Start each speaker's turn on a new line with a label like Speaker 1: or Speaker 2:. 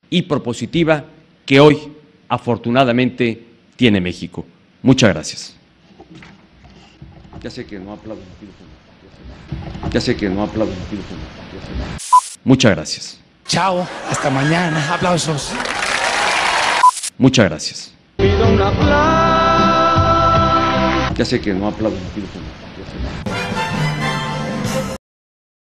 Speaker 1: y propositiva que hoy, afortunadamente, tiene México. Muchas gracias. Ya sé que no aplaudo. Ya sé que no aplaudo. Muchas gracias.
Speaker 2: Chao, hasta mañana. Aplausos.
Speaker 1: Muchas gracias. Ya sé que no aplaudo.